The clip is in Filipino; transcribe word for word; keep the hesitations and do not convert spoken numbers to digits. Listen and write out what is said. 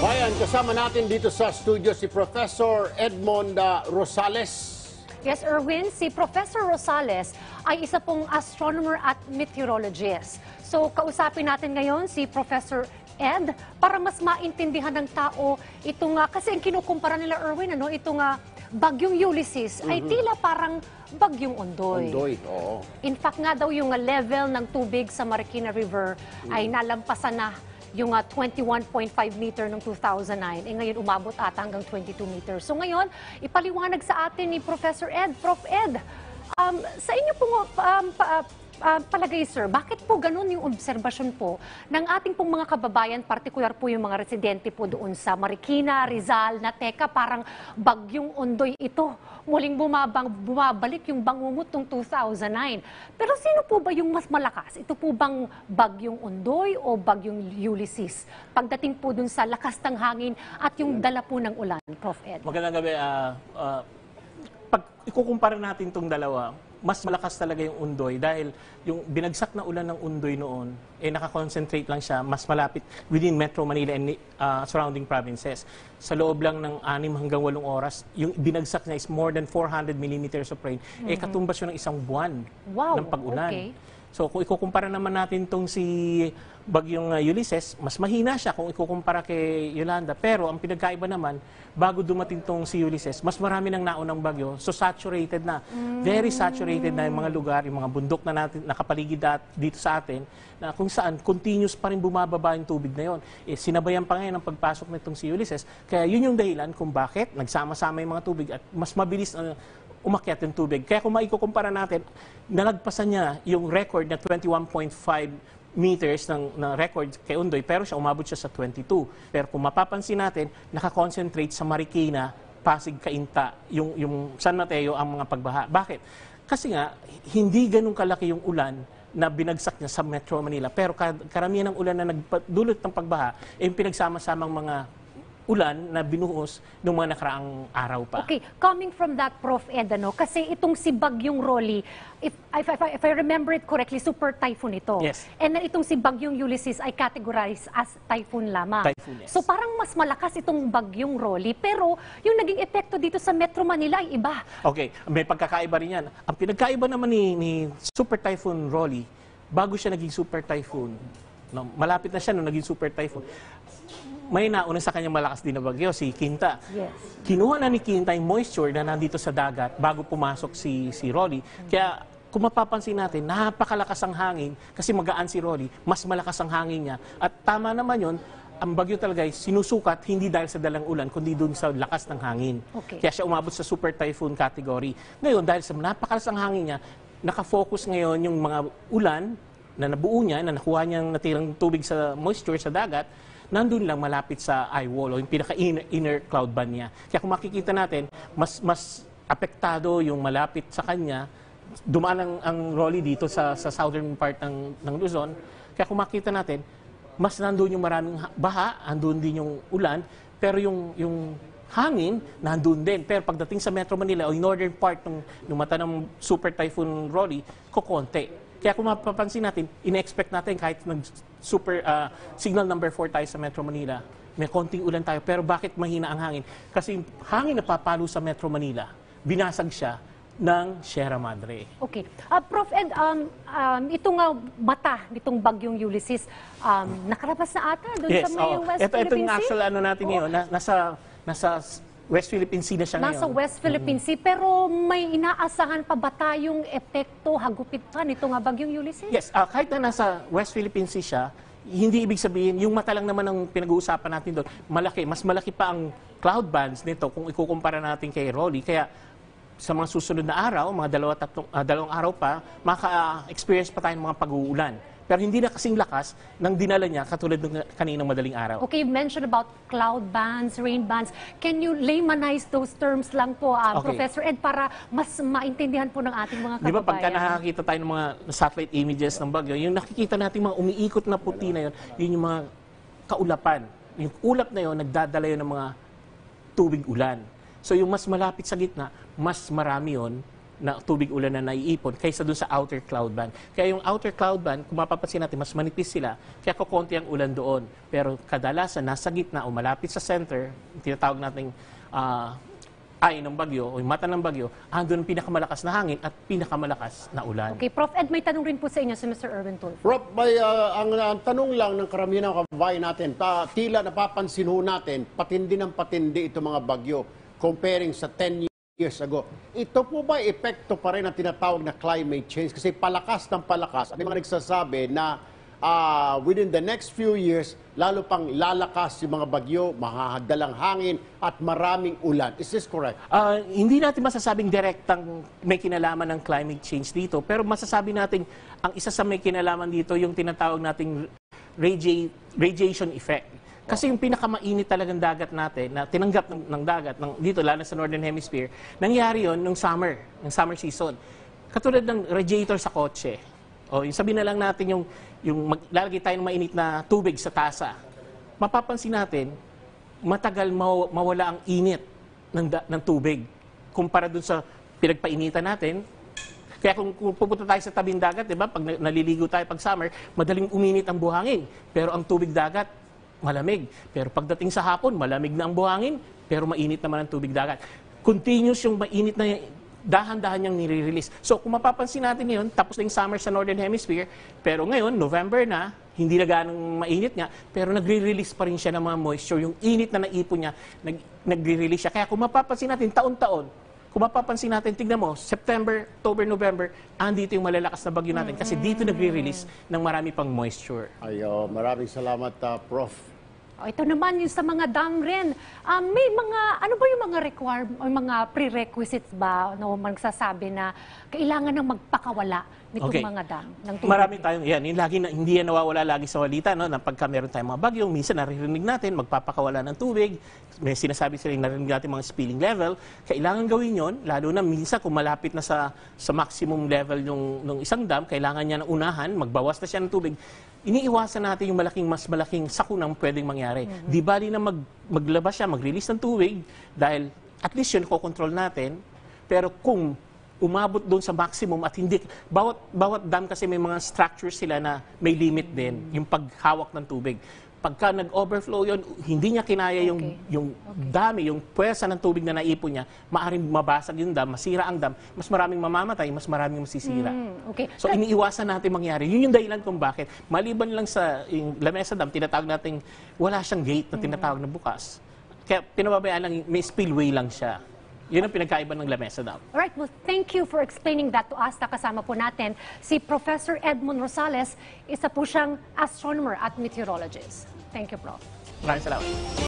Bayan, kasama natin dito sa studio si Professor Edmond uh, Rosales. Yes, Erwin, si Professor Rosales ay isa pong astronomer at meteorologist. So, kausapin natin ngayon si Professor Ed para mas maintindihan ng tao ito nga, kasi ang kinukumpara nila, Erwin, ano, ito nga bagyong Ulysses mm-hmm. ay tila parang bagyong Ondoy. Ondoy, oo. In fact nga daw yung level ng tubig sa Marikina River mm-hmm. ay nalampasan na yung uh, twenty-one point five meter noong two thousand nine, eh ngayon umabot ata hanggang twenty-two meters. So ngayon, ipaliwanag sa atin ni Professor Ed, Prof Ed, um, sa inyo pong um, pa, uh, palagay, sir, bakit po ganun yung obserbasyon po ng ating pong mga kababayan, partikular po yung mga residente po doon sa Marikina, Rizal, na teka, parang bagyong Ondoy ito. Muling bumabang, bumabalik yung bangungot ng two thousand nine. Pero sino po ba yung mas malakas? Ito po bang bagyong Ondoy o bagyong Ulysses? Pagdating po dun sa lakas ng hangin at yung dala po ng ulan, Prof Ed. Magandang gabi. Uh, uh, pag ikukumpara natin itong dalawa, mas malakas talaga yung Ondoy dahil yung binagsak na ulan ng Ondoy noon, eh nakakonsentrate lang siya, mas malapit within Metro Manila and uh, surrounding provinces. Sa loob lang ng anim hanggang walong oras, yung binagsak niya is more than four hundred millimeters of rain, mm-hmm. eh katumbas yun ng isang buwan wow, ng pag-ulan. Okay. So kung ikukumpara naman natin itong si bagyong uh, Ulysses, mas mahina siya kung ikukumpara kay Yolanda. Pero ang pinagkaiba naman, bago dumating itong si Ulysses, mas marami nang naunang bagyo. So saturated na. Mm. Very saturated na yung mga lugar, yung mga bundok na natin, nakapaligid dito sa atin, na kung saan continuous pa rin bumababa yung tubig na yon. Eh, sinabayan pa ngayon ang pagpasok nitong si Ulysses. Kaya yun yung dahilan kung bakit nagsama-sama yung mga tubig at mas mabilis uh, umakyat yung tubig. Kaya kung maikukumpara natin, nalagpasan niya yung record na twenty-one point five meters ng, ng record kay Ondoy, pero siya umabot siya sa twenty-two. Pero kung mapapansin natin, nakakonsentrate sa Marikina, Pasig, Cainta, yung, yung San Mateo ang mga pagbaha. Bakit? Kasi nga, hindi ganun kalaki yung ulan na binagsak niya sa Metro Manila. Pero karamihan ng ulan na nagdulot ng pagbaha, eh, yung pinagsama-samang mga ulan na binuhos noong mga nakaraang araw pa. Okay, coming from that, Prof Ed, ano, kasi itong si Bagyong Rolly, if, if, if, if I remember it correctly, super typhoon ito. Yes. And then itong si Bagyong Ulysses ay categorized as typhoon lamang. Typhoon, yes. So parang mas malakas itong Bagyong Rolly, pero yung naging epekto dito sa Metro Manila ay iba. Okay, may pagkakaiba rin yan. Ang pinagkaiba naman ni, ni Super Typhoon Rolly, bago siya naging Super Typhoon, no, malapit na siya nung naging Super Typhoon, may nauna sa kanyang malakas din na bagyo, si Quinta. Yes. Kinuha na ni Quinta yung moisture na nandito sa dagat bago pumasok si, si Rolly. Kaya kung mapapansin natin, napakalakas ang hangin kasi magaan si Rolly, mas malakas ang hangin niya. At tama naman yun, ang bagyo talaga ay sinusukat hindi dahil sa dalang ulan, kundi dun sa lakas ng hangin. Okay. Kaya siya umabot sa super typhoon category. Ngayon, dahil sa napakalakas ang hangin niya, nakafocus ngayon yung mga ulan na nabuo niya, na nakuha niyang natirang tubig sa moisture sa dagat, nandun lang malapit sa eye wall o yung pinaka-inner inner cloud band niya. Kaya kung makikita natin, mas mas apektado yung malapit sa kanya. Dumaan ang, ang Rolly dito sa, sa southern part ng, ng Luzon. Kaya kung makita natin, mas nandun yung maraming baha, andun din yung ulan, pero yung, yung hangin, nandun din. Pero pagdating sa Metro Manila o yung northern part ng, ng mata ng Super Typhoon Rolly, kukonti. Kaya kung mapapansin natin, ina-expect natin kahit nag-super uh, signal number four tayo sa Metro Manila, may konting ulan tayo. Pero bakit mahina ang hangin? Kasi yung hangin na papalo sa Metro Manila, binasag siya ng Sierra Madre. Okay. Uh, Prof Ed, um, um, itong uh, mata nitong bagyong Ulysses, um, nakalabas na ata doon yes, sa may oh. West ito, Philippine ito yung Sea? actual ano natin oh. ngayon, na, nasa, nasa West Philippine Sea na siya ngayon. Nasa West Philippine Sea, pero may inaasahan pa ba tayong epekto, hagupitan nito nga bagyong Ulysses? Yes, uh, kahit na nasa West Philippine Sea siya, hindi ibig sabihin, yung mata lang naman ang pinag-uusapan natin doon, malaki, mas malaki pa ang cloud bands nito kung ikukumpara natin kay Rolly. Kaya sa mga susunod na araw, mga dalawa, tatlong, uh, dalawang araw pa, maka-experience pa tayo ng mga pag-uulan. Pero hindi na kasing lakas ng dinala niya katulad ng kaninang madaling araw. Okay, you mentioned about cloud bands, rain bands. Can you laymanize those terms lang po, um, Okay. Professor Ed, para mas maintindihan po ng ating mga kababayan? Di ba pagka nakakita tayo ng mga satellite images ng bagyo, yung nakikita natin mga umiikot na puti na yun, yun yung mga kaulapan. Yung ulap na yun, nagdadala yun ng mga tubig ulan. So yung mas malapit sa gitna, mas marami yun na tubig ulan na naiipon kaysa dun sa outer cloud band. Kaya yung outer cloud band, kung mapapansin natin, mas manipis sila, kaya kukonti ang ulan doon. Pero kadalasan, nasa gitna o malapit sa center, tinatawag nating uh, eye ng bagyo o yung mata ng bagyo, andun ang pinakamalakas na hangin at pinakamalakas na ulan. Okay, Prof Ed, may tanong rin po sa inyo si Mister Erwin Tulfo. Prof, may, uh, ang, ang tanong lang ng karamihan ng kababayan natin, ta, tila napapansin ho natin, patindi ng patindi ito mga bagyo comparing sa ten years ago. Ito po ba epekto pa rin ang tinatawag na climate change? Kasi palakas ng palakas. At may mga nagsasabi na uh, within the next few years, lalo pang lalakas yung mga bagyo, mahahadalang hangin, at maraming ulan. Is this correct? Uh, hindi natin masasabing direktang may kinalaman ng climate change dito, pero masasabi natin ang isa sa may kinalaman dito yung tinatawag nating radi- radiation effect. Kasi yung pinakamainit talagang dagat natin, na tinanggap ng, ng dagat, ng, dito lalo sa Northern Hemisphere, nangyari yon nung summer, ng summer season. Katulad ng radiator sa kotse. O, yung sabihin na lang natin yung, yung maglalagay tayo ng mainit na tubig sa tasa. Mapapansin natin, matagal maw, mawala ang init ng, da, ng tubig kumpara dun sa pinagpainitan natin. Kaya kung, kung pupunta tayo sa tabing dagat, di ba, pag naliligo tayo pag summer, madaling uminit ang buhangin. Pero ang tubig dagat, malamig. Pero pagdating sa hapon, malamig na ang buhangin, pero mainit naman ang tubig dagat. Continuous yung mainit na dahan-dahan niyang nire-release. So kung mapapansin natin ngayon, tapos na yung summer sa Northern Hemisphere, pero ngayon, November na, hindi na ganong mainit nga, pero nagre-release pa rin siya ng mga moisture. Yung init na naipon niya, nag nagre-release siya. Kaya kung mapapansin natin, taon-taon, kung mapapansin natin, tignan mo, September, October, November, andito yung malalakas na bagyo natin kasi dito nagre-release ng marami pang moisture. Ayo, maraming salamat, uh, Prof O, ito naman yung sa mga dam rin. Um, may mga, ano ba yung mga require, o mga prerequisites ba na magsasabi na kailangan ng magpakawala nitong Okay. mga dam ng tubig? Marami tayong, yan, yung lagi na, hindi yan nawawala lagi sa walita, no, na pagka meron tayong mga bagyo, minsan naririnig natin, magpapakawala ng tubig, may sinasabi sila yung narinig natin mga spilling level, kailangan gawin yon lalo na minsan kung malapit na sa, sa maximum level yung, ng isang dam, kailangan niya na unahan, magbawas na siya ng tubig, iniiwasan natin yung malaking, mas malaking sakunang pwedeng mangyari. Mm-hmm. Di bali na mag, maglabas siya, mag-release ng tubig, dahil at least yun, kokontrol natin, pero kung umabot doon sa maximum at hindi, bawat, bawat dam kasi may mga structures sila na may limit din, yung paghawak ng tubig. Pagka nag-overflow yun, hindi niya kinaya yung, Okay. yung dami, yung pwersa ng tubig na naipon niya, maaaring mabasag yung dam, masira ang dam, mas maraming mamamatay, mas maraming masisira. Mm, okay. So iniiwasan natin mangyari. Yun yung dahilan kung bakit. Maliban lang sa yung Lamesa Dam, tinatawag natin, wala siyang gate na tinatawag na bukas. Kaya pinababayaan lang, may spillway lang siya. Yun ang pinagkaiba ng Lamesa Dam. Alright, well, thank you for explaining that to us. Nakasama po natin si Professor Edmond Rosales, isa po siyang astronomer at meteorologist. Thank you, Prof. Maraming salamat.